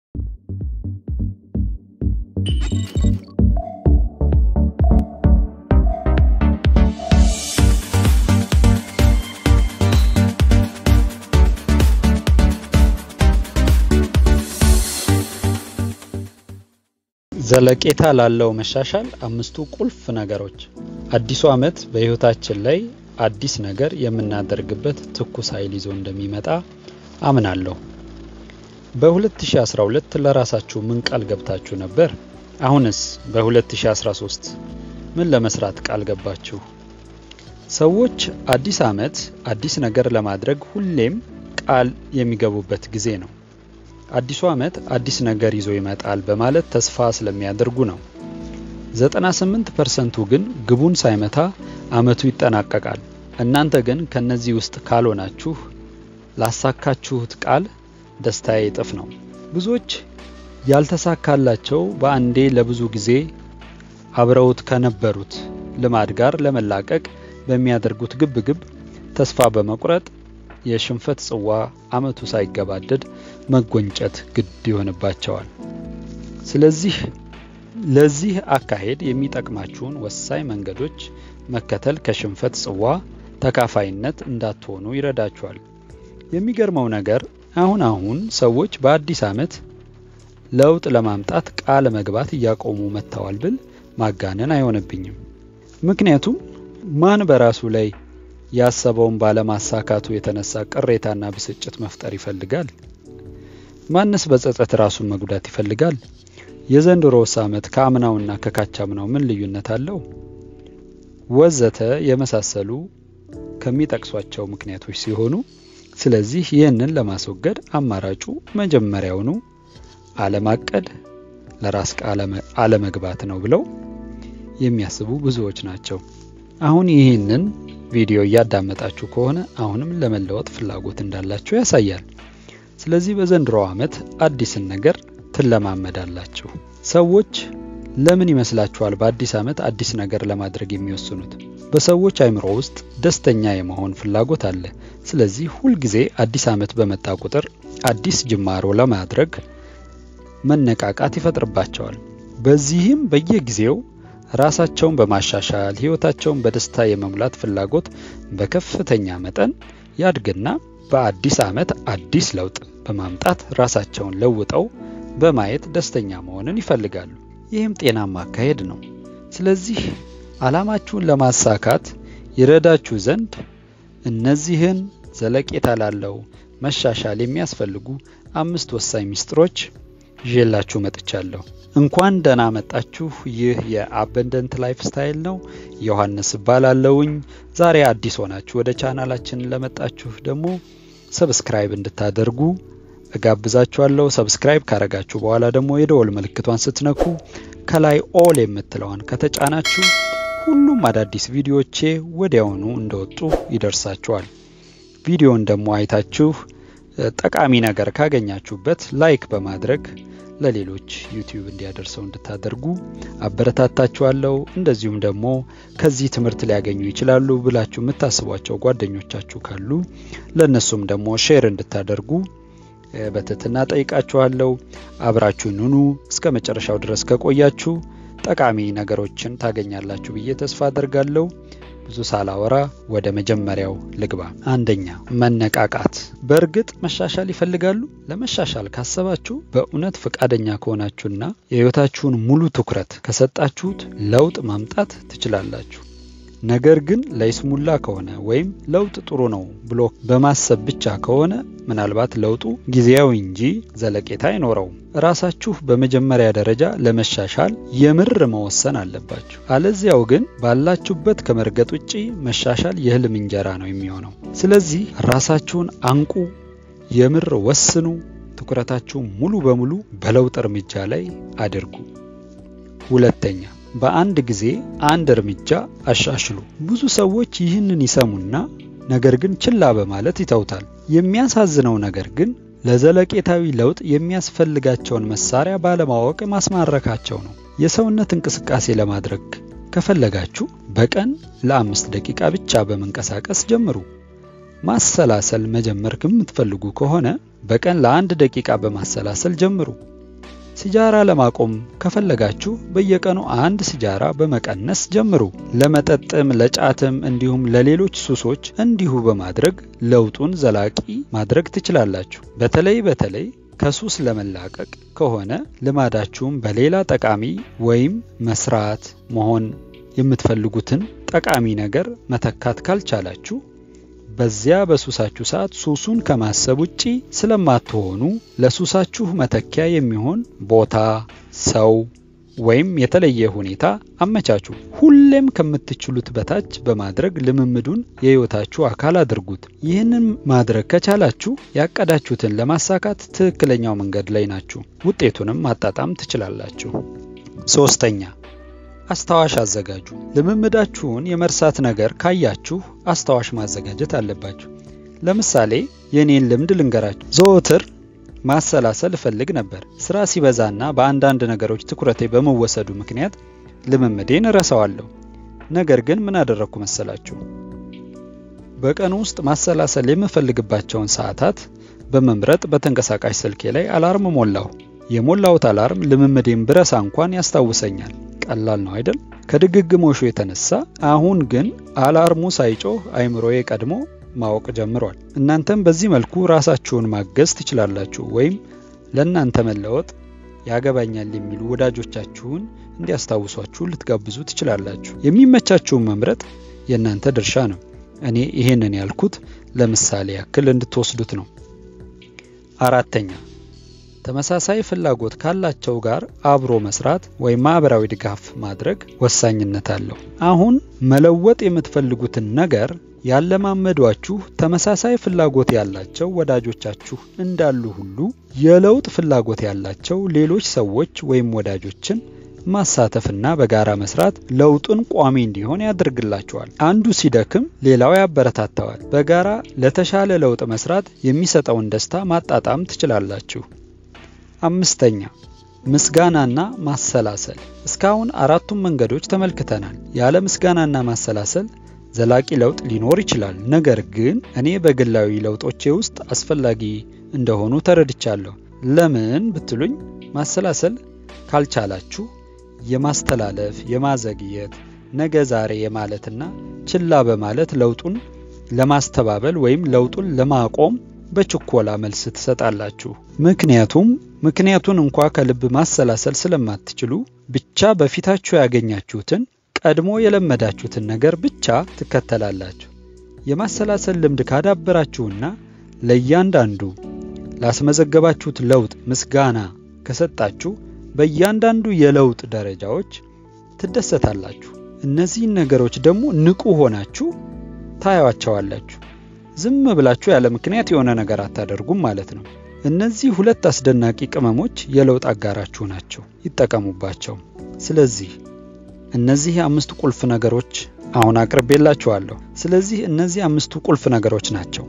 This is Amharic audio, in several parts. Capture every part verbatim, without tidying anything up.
ዘለቄታ ላለው መሻሻል አምስቱ ቁልፍ ነገሮች አዲሱ አመት በህይወታችን ላይ አዲስ ነገር የምናደርግበት ትኩስ ኃይል ይዞ እንደሚመጣ አምናለሁ። በ2012 ለራሳችሁ ምን ቃል ገብታችሁ ነበር? አሁንስ በ2013 ምን ለመስራት ቃል ገባችሁ? ሰዎች አዲስ አመት አዲስ ነገር ለማድረግ ሁሌም ቃል የሚገቡበት ጊዜ ነው። አዲሱ አመት አዲስ ነገር ይዞ ይመጣል በማለት ተስፋ ስለሚያደርጉ ነው። ዘጠና ስምንት ፐርሰንት ግን ግቡን ሳይመታ አመቱ ይጠናቀቃል። እናንተ ግን ከነዚህ ውስጥ ካልሆናችሁ ላሳካችሁት ቃል ደስታዬ ይጥፍ ነው። ብዙዎች ያልተሳካላቸው በአንዴ ለብዙ ጊዜ አብረውት ከነበሩት ልማድ ጋር ለመላቀቅ በሚያደርጉት ግብግብ ተስፋ በመቁረጥ የሽንፈት ጽዋ አመቱ ሳይገባደድ መጎንጨት ግድ ይሆንባቸዋል። ስለዚህ ለዚህ አካሄድ የሚጠቅማችሁን ወሳኝ መንገዶች መከተል ከሽንፈት ጽዋ ተካፋይነት እንዳትሆኑ ይረዳችኋል። የሚገርመው ነገር አሁን አሁን ሰዎች በአዲስ አመት ለውጥ ለማምጣት ቃል መግባት እያቆሙ መተዋል ብል ማጋነን አይሆንብኝም። ምክንያቱም ማን በራሱ ላይ ያሰበውን ባለማሳካቱ የተነሳ ቅሬታና ብስጭት መፍጠር ይፈልጋል? ማንስ በጸጸት ራሱን መጉዳት ይፈልጋል? የዘንድሮስ አመት ከአምናውና ከካቻምናው ምን ልዩነት አለው? ወዘተ የመሳሰሉ ከሚጠቅሷቸው ምክንያቶች ሲሆኑ ስለዚህ ይህንን ለማስወገድ አማራጩ መጀመሪያውኑ አለማቀድ ለራስ ቃል አለመግባት ነው ብለው የሚያስቡ ብዙዎች ናቸው። አሁን ይህንን ቪዲዮ ያዳመጣችሁ ከሆነ አሁንም ለመለወጥ ፍላጎት እንዳላችሁ ያሳያል። ስለዚህ በዘንድሮ አመት አዲስን ነገር ትለማመዳላችሁ። ሰዎች ለምን ይመስላችኋል በአዲስ አመት አዲስ ነገር ለማድረግ የሚወስኑት? በሰዎች አይምሮ ውስጥ ደስተኛ የመሆን ፍላጎት አለ። ስለዚህ ሁሉ ጊዜ አዲስ አመት በመጣ ቁጥር አዲስ ጅማሮ ለማድረግ መነቃቃት ይፈጥርባቸዋል። በዚህም በየጊዜው ራሳቸውን በማሻሻል ህይወታቸውን በደስታ የመሙላት ፍላጎት በከፍተኛ መጠን ያድግና በአዲስ አመት አዲስ ለውጥ በማምጣት ራሳቸውን ለውጠው በማየት ደስተኛ መሆንን ይፈልጋሉ። ይህም ጤናማ አካሄድ ነው። ስለዚህ ዓላማችሁን ለማሳካት ይረዳችሁ ዘንድ እነዚህን ዘለቄታ ላለው መሻሻል የሚያስፈልጉ አምስት ወሳኝ ሚስጥሮች ይዤላችሁ መጥቻለሁ። እንኳን ደህና መጣችሁ። ይህ የአበንደንት ላይፍ ስታይል ነው። ዮሐንስ ባላለውኝ። ዛሬ አዲስ ሆናችሁ ወደ ቻናላችን ለመጣችሁ ደግሞ ሰብስክራይብ እንድታደርጉ እጋብዛችኋለሁ። ሰብስክራይብ ካረጋችሁ በኋላ ደግሞ የደወል ምልክቷን ስትነኩ ከላይ ኦል የምትለዋን ከተጫናችሁ ሁሉም አዳዲስ ቪዲዮዎቼ ወዲያውኑ እንደወጡ ይደርሳችኋል። ቪዲዮን ደግሞ አይታችሁ ጠቃሚ ነገር ካገኛችሁበት ላይክ በማድረግ ለሌሎች ዩቲዩብ እንዲያደርሰው እንድታደርጉ አበረታታችኋለሁ። እንደዚሁም ደግሞ ከዚህ ትምህርት ሊያገኙ ይችላሉ ብላችሁ የምታስቧቸው ጓደኞቻችሁ ካሉ ለነሱም ደግሞ ሼር እንድታደርጉ በትህትና ጠይቃችኋለሁ። አብራችሁን ሁኑ። እስከ መጨረሻው ድረስ ከቆያችሁ ጠቃሚ ነገሮችን ታገኛላችሁ ብዬ ተስፋ አደርጋለሁ። ብዙ ሳላወራ ወደ መጀመሪያው ልግባ። አንደኛ፣ መነቃቃት። በእርግጥ መሻሻል ይፈልጋሉ? ለመሻሻል ካሰባችሁ በእውነት ፈቃደኛ ከሆናችሁና የህይወታችሁን ሙሉ ትኩረት ከሰጣችሁት ለውጥ ማምጣት ትችላላችሁ። ነገር ግን ለይስሙላ ከሆነ ወይም ለውጥ ጥሩ ነው ብሎ በማሰብ ብቻ ከሆነ ምናልባት ለውጡ ጊዜያዊ እንጂ ዘለቄታ አይኖረውም። ራሳችሁ በመጀመሪያ ደረጃ ለመሻሻል የምር መወሰን አለባችሁ። አለዚያው ግን ባላችሁበት ከመርገጥ ውጪ መሻሻል የህልም እንጀራ ነው የሚሆነው። ስለዚህ ራሳችሁን አንቁ፣ የምር ወስኑ፣ ትኩረታችሁ ሙሉ በሙሉ በለውጥ እርምጃ ላይ አድርጉ። ሁለተኛ፣ በአንድ ጊዜ አንድ እርምጃ አሻሽሉ። ብዙ ሰዎች ይህንን ይሰሙና ነገር ግን ችላ በማለት ይተውታል። የሚያሳዝነው ነገር ግን ለዘለቄታዊ ለውጥ የሚያስፈልጋቸውን መሳሪያ ባለማወቅ ማስማረካቸው ነው። የሰውነት እንቅስቃሴ ለማድረግ ከፈለጋችሁ በቀን ለአምስት ደቂቃ ብቻ በመንቀሳቀስ ጀምሩ። ማሰላሰል መጀመር የምትፈልጉ ከሆነ በቀን ለአንድ ደቂቃ በማሰላሰል ጀምሩ። ሲጃራ ለማቆም ከፈለጋችሁ በየቀኑ አንድ ሲጃራ በመቀነስ ጀምሩ። ለመጠጥም ለጫትም እንዲሁም ለሌሎች ሱሶች እንዲሁ በማድረግ ለውጡን ዘላቂ ማድረግ ትችላላችሁ። በተለይ በተለይ ከሱስ ለመላቀቅ ከሆነ ልማዳችሁም በሌላ ጠቃሚ ወይም መስራት መሆን የምትፈልጉትን ጠቃሚ ነገር መተካት ካልቻላችሁ በዚያ በሱሳችሁ ሰዓት ሱሱን ከማሰብ ውጪ ስለማትሆኑ ለሱሳችሁ መተኪያ የሚሆን ቦታ፣ ሰው ወይም የተለየ ሁኔታ አመቻቹ። ሁሌም ከምትችሉት በታች በማድረግ ልምምዱን የህይወታችሁ አካል አድርጉት። ይህንን ማድረግ ከቻላችሁ ያቀዳችሁትን ለማሳካት ትክክለኛው መንገድ ላይ ናችሁ። ውጤቱንም ማጣጣም ትችላላችሁ። ሶስተኛ አስተዋሽ አዘጋጁ። ልምምዳችሁን የመርሳት ነገር ካያችሁ አስተዋሽ ማዘጋጀት አለባችሁ። ለምሳሌ የኔን ልምድ ልንገራችሁ። ዘወትር ማሰላሰል ፈልግ ነበር። ስራ ሲበዛና በአንዳንድ ነገሮች ትኩረቴ በመወሰዱ ምክንያት ልምምዴን ረሳዋለሁ። ነገር ግን ምን አደረኩ መሰላችሁ? በቀን ውስጥ ማሰላሰል የምፈልግባቸውን ሰዓታት በመምረጥ በተንቀሳቃሽ ስልኬ ላይ አላርም ሞላሁ። የሞላውት አላርም ልምምዴን ብረሳ እንኳን ያስታውሰኛል። ቀላል ነው አይደል? ከድግግሞሹ የተነሳ አሁን ግን አላርሙ ሳይጮህ አይምሮዬ ቀድሞ ማወቅ ጀምሯል። እናንተም በዚህ መልኩ ራሳችሁን ማገዝ ትችላላችሁ። ወይም ለእናንተ መለወጥ ያገባኛል የሚሉ ወዳጆቻችሁን እንዲያስታውሷችሁ ልትጋብዙ ትችላላችሁ። የሚመቻችሁን መምረጥ የእናንተ ድርሻ ነው። እኔ ይሄንን ያልኩት ለምሳሌ ያክል እንድትወስዱት ነው። አራተኛ ተመሳሳይ ፍላጎት ካላቸው ጋር አብሮ መስራት ወይም ማህበራዊ ድጋፍ ማድረግ ወሳኝነት አለው። አሁን መለወጥ የምትፈልጉትን ነገር ያለማመዷችሁ ተመሳሳይ ፍላጎት ያላቸው ወዳጆቻችሁ እንዳሉ ሁሉ የለውጥ ፍላጎት ያላቸው ሌሎች ሰዎች ወይም ወዳጆችን ማሳተፍና በጋራ መስራት ለውጡን ቋሚ እንዲሆን ያደርግላችኋል። አንዱ ሲደክም ሌላው ያበረታታዋል። በጋራ ለተሻለ ለውጥ መስራት የሚሰጠውን ደስታ ማጣጣም ትችላላችሁ። አምስተኛ ምስጋናና ማሰላሰል። እስካሁን አራቱም መንገዶች ተመልክተናል። ያለ ምስጋናና ማሰላሰል ዘላቂ ለውጥ ሊኖር ይችላል። ነገር ግን እኔ በግላዊ ለውጦቼ ውስጥ አስፈላጊ እንደሆኑ ተረድቻለሁ። ለምን ብትሉኝ ማሰላሰል ካልቻላችሁ የማስተላለፍ፣ የማዘግየት፣ ነገ ዛሬ የማለትና ችላ በማለት ለውጡን ለማስተባበል ወይም ለውጡን ለማቆም በችኮላ መልስ ትሰጣላችሁ። ምክንያቱም ምክንያቱን እንኳን ከልብ ማሰላሰል ስለማትችሉ ብቻ በፊታችሁ ያገኛችሁትን ቀድሞ የለመዳችሁትን ነገር ብቻ ትከተላላችሁ። የማሰላሰል ልምድ ካዳበራችሁና ለእያንዳንዱ ላስመዘገባችሁት ለውጥ ምስጋና ከሰጣችሁ በእያንዳንዱ የለውጥ ደረጃዎች ትደሰታላችሁ። እነዚህን ነገሮች ደግሞ ንቁ ሆናችሁ ታያዋቸዋላችሁ። ዝም ብላችሁ ያለ ምክንያት የሆነ ነገር አታደርጉም ማለት ነው። እነዚህ ሁለት አስደናቂ ቅመሞች የለውጥ አጋራችሁ ናቸው። ይጠቀሙባቸው። ስለዚህ እነዚህ አምስት ቁልፍ ነገሮች አሁን አቅርቤላችኋለሁ። ስለዚህ እነዚህ አምስቱ ቁልፍ ነገሮች ናቸው።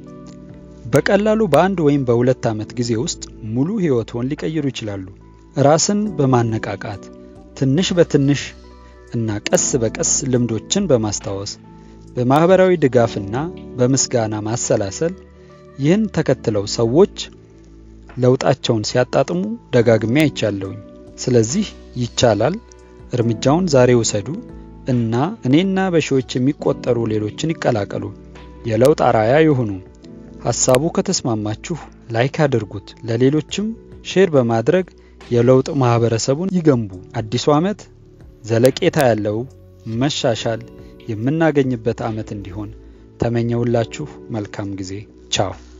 በቀላሉ በአንድ ወይም በሁለት ዓመት ጊዜ ውስጥ ሙሉ ህይወትዎን ሊቀይሩ ይችላሉ። ራስን በማነቃቃት ትንሽ በትንሽ እና ቀስ በቀስ ልምዶችን በማስታወስ በማህበራዊ ድጋፍና በምስጋና ማሰላሰል ይህን ተከትለው ሰዎች ለውጣቸውን ሲያጣጥሙ ደጋግሜ አይቻለሁኝ። ስለዚህ ይቻላል። እርምጃውን ዛሬ ውሰዱ እና እኔና በሺዎች የሚቆጠሩ ሌሎችን ይቀላቀሉ። የለውጥ አራያ ይሁኑ። ሐሳቡ ከተስማማችሁ ላይክ አድርጉት። ለሌሎችም ሼር በማድረግ የለውጥ ማህበረሰቡን ይገንቡ። አዲሱ ዓመት ዘለቄታ ያለው መሻሻል የምናገኝበት ዓመት እንዲሆን ተመኘውላችሁ። መልካም ጊዜ። ቻው።